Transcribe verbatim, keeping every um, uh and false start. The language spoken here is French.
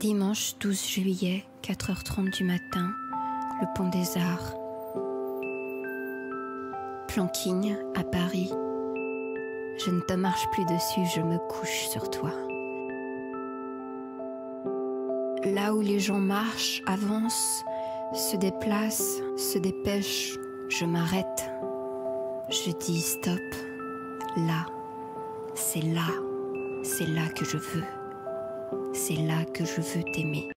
Dimanche douze juillet, quatre heures trente du matin, le pont des Arts. Planking, à Paris. Je ne te marche plus dessus, je me couche sur toi. Là où les gens marchent, avancent, se déplacent, se dépêchent, je m'arrête. Je dis stop. Là, c'est là, c'est là que je veux. C'est là que je veux t'aimer.